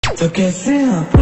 तो कैसे आप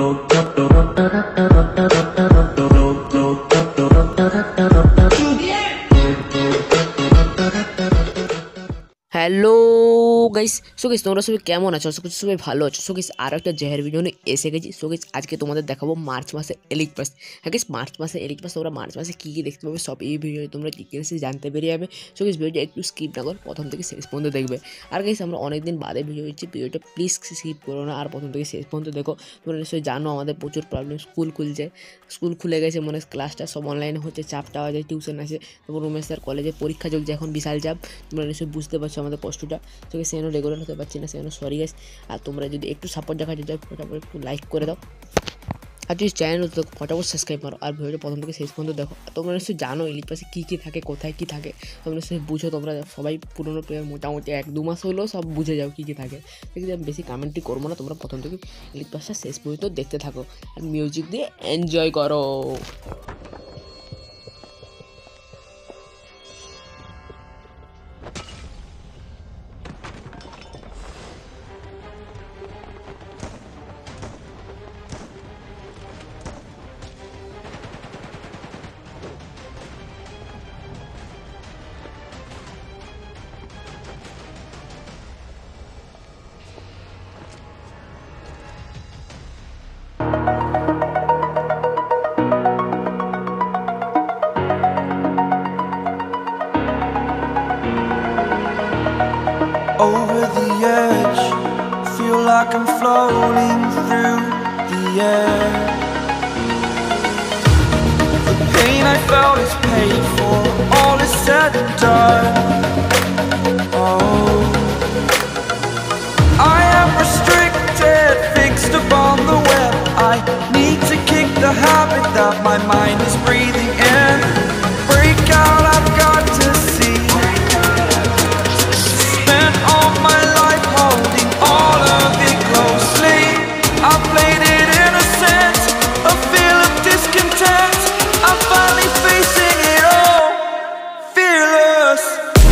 হ্যালো গাইস, সো গাইস তোমরা সবাই কেমন আছো? আশা করছি সবাই ভালো আছো। সো গাইস আরও একটা জেহের ভিডিও নিয়ে এসে গেছি। সো গাইস আজকে তোমাদের দেখাবো মার্চ মাসে এলিট পাস। হ্যাঁ গাইস, মার্চ মাসে এলিট পাস তোমরা মার্চ মাসে কী কী দেখতে পাবে সব এই ভিডিওতে তোমরা ডিটেলসে জানতে পেরে যাবে। সো গাইস ভিডিওটা একটু স্কিপ না করে প্রথম থেকে শেষ পর্যন্ত দেখবে। আর গাইস আমরা অনেকদিন বাদে ভিডিও দিচ্ছি, ভিডিওটা প্লিজ স্কিপ করো না আর প্রথম থেকে শেষ পর্যন্ত দেখো। তোমরা নিশ্চয়ই জানো আমাদের প্রচুর প্রবলেম, স্কুল খুলে গেছে, মানে ক্লাসটা সব অনলাইনে হচ্ছে, চাপটা হয়ে যায়, টিউশন আছে, তারপর রুমের স্যার কলেজে পরীক্ষা চলছে, এখন বিশাল চাপ। তোমরা নিশ্চয়ই বুঝতে পারছো আমাদের কষ্টটা। তো সে যেন রেগুলার হতে পারছি না, সেজন্য সরি গাইস। আর তোমরা যদি একটু সাপোর্ট দেখাতে চাও ফটাফট একটু লাইক করে দাও, আর যদি চ্যানেল তো ফটাফট সাবস্ক্রাইব করো, আর ভিডিওটা প্রথম থেকে শেষ পর্যন্ত দেখো। তোমরা নিশ্চয়ই জানো এলিট পাসে কী কী থাকে, কোথায় কী থাকে, তোমরা নিশ্চয়ই বুঝো। তোমরা সবাই পুরোনো প্লেয়ার, মোটামুটি 1-2 মাস হলেও সব বুঝে যাও কী কী থাকে। ঠিক আছে, আমি বেশি কমেন্টই করবো না, তোমরা প্রথম থেকে এলিট পাসটা শেষ পর্যন্ত দেখতে থাকো আর মিউজিক দিয়ে এনজয় করো। over the edge? Feel like I'm floating through the air. The pain I felt is paid for, all is said and done. Oh, I am restricted, fixed upon the web. I need to kick the habit that my mind is breathing in. Break out, I've got to see. Spent all my life holding all of it closely. I played it innocent, a feel of discontent. I'm finally facing it all, fearless.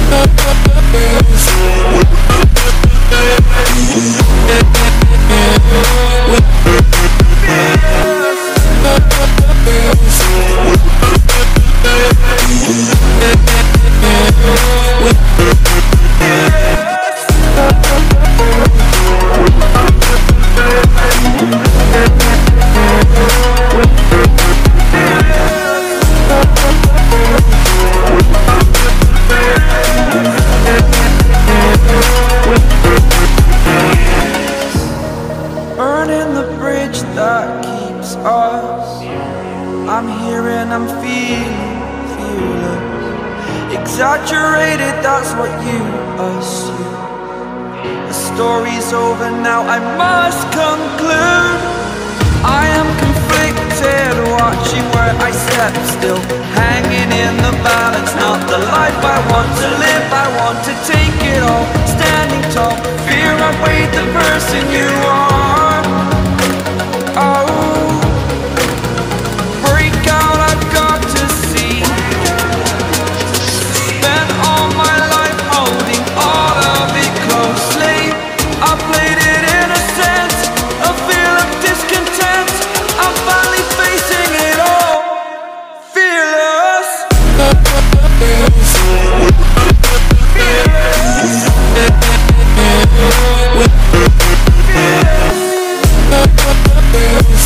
Burning the bridge that keeps us. I'm here and I'm feeling fearless. Exaggerated, that's what you assume. The story's over now, I must conclude. I am conflicted, watching where I step still, hanging in the balance. Not the life I want to live, I want to take it all. Standing tall, fear outweighed the person you are. Oh, break out, I've got to see. Spent all my life holding all of it closely. I played it innocent, a feel of discontent. I'm finally facing it all, fearless. Fearless.